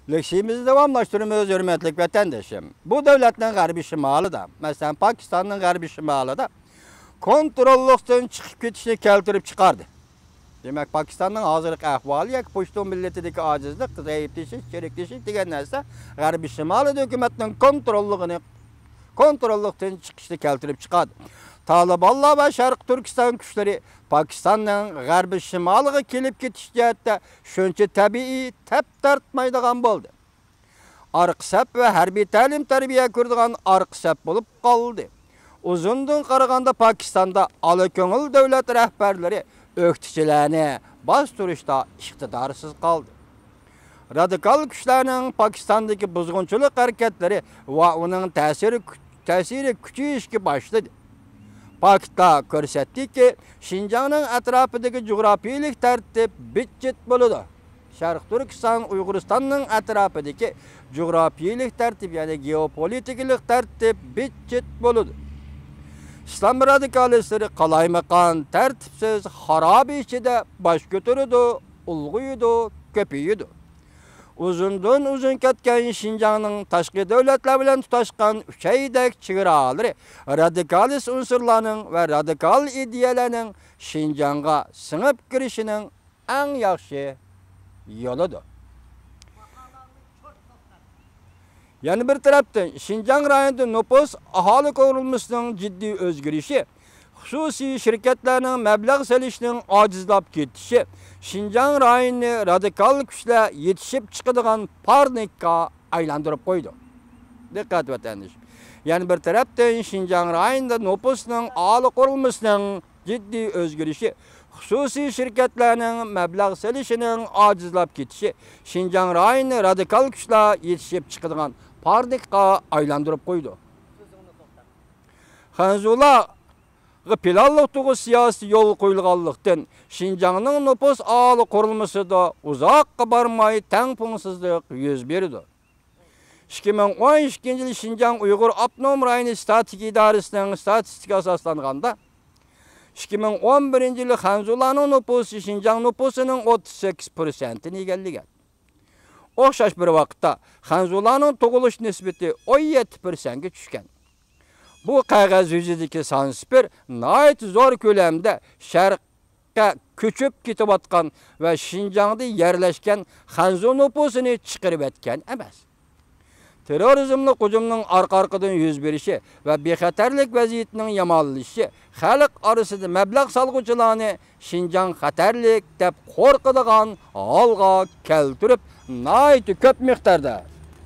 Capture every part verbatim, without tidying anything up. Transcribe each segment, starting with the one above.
Leksimizi devamlaştırmıyoruz hürmetlik vatandaşım. Bu devletin garbi şimalı da, mesela Pakistan'ın garbi şimalı da kontrolluktan çıkıp gitişini keltirip çıkardı. Demek Pakistan'ın hazırlık ahvalı ya ki Puştun milletindeki acizlik, zayıfleşik, çelikleşik degen narsa garbi şimalı hükümetinin kontrollüğünü kontrolluktan çıkışını keltirip çıkardı. Talibanlar ve Şarkı Türkistan güçleri Pakistan'ın garbi şimalıga kelip ketiş jihatda şuncha tabiiy tap tartmaydigan bo'ldi. Arqsap ve harbiy ta'lim tarbiya ko'rdigan arqsap bo'lib qoldi. Uzundan qaraganda Pakistanda alako'ngil davlat rahbarlari o'qituvchilarni bostirishda iqtidorsız qaldi. Radikal kuchlarning Pakistandagi buzg'unchilik harakatlari va uning ta'siri ta'siri kuchayishga boshladi. Pakta ko'rsatdi ki Şinjan'ın etrafındaki coğrafiyalik tertip bitchet bo'ladi. Sharq Turkiston, Uyg'uristonning etrafındaki coğrafiyalik tertip yani geopolitikalik tertip bitchet bo'ladi. İslam radikalistleri qalaymakan, tertipsiz, harabi içinde baş götürüdü, ulguydu, köpüydü. Uzundan uzun ketken Şinjan'ın taşqi devletler bilen tutaşkan üçeydek çığıraları, radikalist unsurlarının ve radikal ideyalarının Şinjan'a sınıp girişinin en yaxşı yoludur. Yani bir taraftan Şinjan rayonunda nüfus ahali kurulmasının ciddi özgürüşü, xususi şirketlerinin meblağ selişinin acizlap ketişi, Şinjan rayonunu radikal güçle yetişip çıkıdığan parnikka aylandırıp koydu. Dikkat vatandaşım. Yani bir taraftan Şinjan rayonunda nüfusunun ahali kurulmasının ciddi özgürüşü, xususi şirketlerinin meblağ selişinin acizlap ketişi, Şinjan rayonunu radikal güçle yetişip çıkıdığan parnikka aylandırıp koydu. Hanzula planlıqtığı siyasi yol koyulğanlıqtan Şinjan'ın nüfus ahali kurulması da uzakka barmay tengpungsuzluk yüz berdi. iki bin on ikkinchi yıl Şinjan Uyghur Abnom rayonu statik idarəsinin statistika asaslanganda iki bin on birinchi yıl Hanzula'nın nüfusu Şinjan nüfusunun otuz sekiz prosentini egallagan. Oxşaş bir vaqtda Hanzula'nın tug'ilish nisbati on yetti prosentga tushgan. Bu qog'oz yuzidagi sanspir nayt zo'r ko'lamda sharqqa ko'chib ketayotgan va Şinjanda yerlashgan Hanzu nüfusini chiqarib etgan emas. Terrorizmli hujumning arqa-arqadan yuz berishi va bexatarlik vaziyatining yomonlashishi xalq orasida mablag' solg'uvchilarni Şinjan xatarlik deb qo'rqadigan holga keltirib, nayt ko'p miqdorda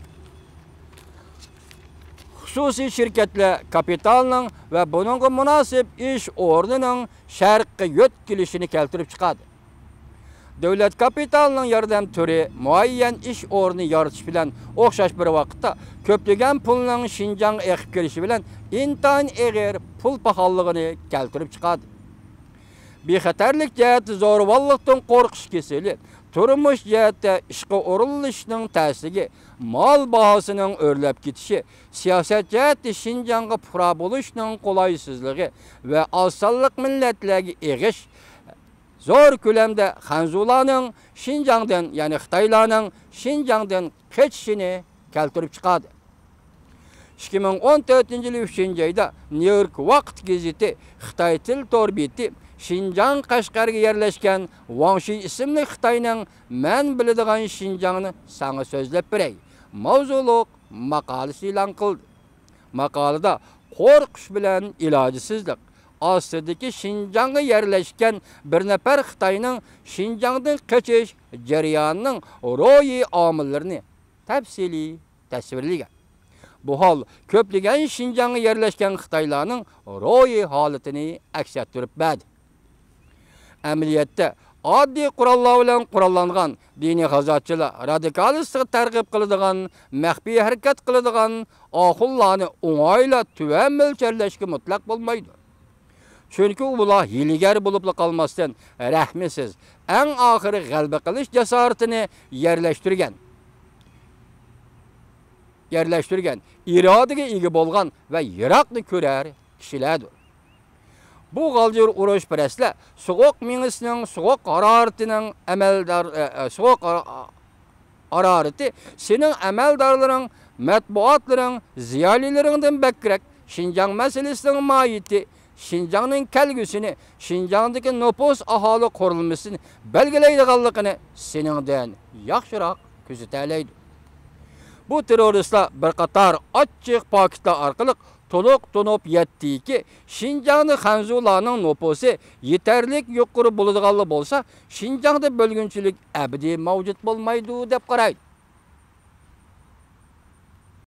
xususiy şirketler kapitalının ve bununla münasip iş o'rnining sharqqa yo'tkilishini keltirib chiqadi. Devlet kapitalının yordam turi muayyan iş o'rni yaratish bilan o'xshash bir vaqtda ko'plagan pulning Şinjanga eqib kelishi bilan intayin eg'ir pul pahalligini keltirib chiqadi. Bexatarlik jihati zo'ravonlikdan qo'rqish keseli, turmush jihati ishga urinishning ta'siri, mal bahasının örlep gitişi, siyaset cihati Şinjan'a pura buluşunun kolaysızlığı ve alsallık milletlerine eğiş, zor kölemde Hanzula'nın Şinjan'dan yani Xitaylarning Şinjan'dan kaçışını keltirip çıkardı. iki bin on to'rtinchi yıl uchinchi ayda New York Vaqt gazeti Xitay til torbeti Şinjan Qashqarga yerleşken Wang Shi ismli Xitayning men biladigan Şinjan'ni sana sözlep berey. Mavzuluq maqolasi e'lon qildi. Maqolada qo'rqish bilan ilojsizlik ostidagi Şinjanga yerleşken bir nafar Xitoyning Şinjandan qochish jarayonining ro'yi omillarini tafsiliy tasvirlagan. Bu hol ko'plagan Şinjanga yerleşken Xitoylarning ro'yi holatini aks ettirib berdi. Amaliyotda oddiy qurollar bilan qurollangan diniy g'azotchilar radikalistga targ'ib qiladigan, maxfiy harakat qiladigan oxullarni o'ng'ayla tuvan mo'lcharlashga mutlaq bo'lmaydi. Chunki ular hiylagar bo'lib qolmasdan rahmisiz, eng oxiri g'alaba qilish jasoratini yerlashtirgan. Yerlashtirgan, irodaga ega bo'lgan va yiroqni ko'rar kishilardir. Bu g'aljir urush parastlar so'q mingisning so'q haroratining amaldor so'q arareti senin əməldarların, mətbuatların, ziyalilərindən bəkirək Şinjan meselesinin mahiyeti, Şinjan'ın kelgüsünü, Şinjan'daki nüfus ahali kurulmasını belgeleydiğanlıqını seningden yaxşırak küzütəleydi. Bu teröristler bir qatar açıq paketler arkalık toluq tonup yetti ki, Şinjan'da Xanzularının nüfusu yeterlik yuqarı bulunduğanlı bolsa, Şinjan'da bölgünçülük ebedi mevcut bolmaydı dep qaraydı.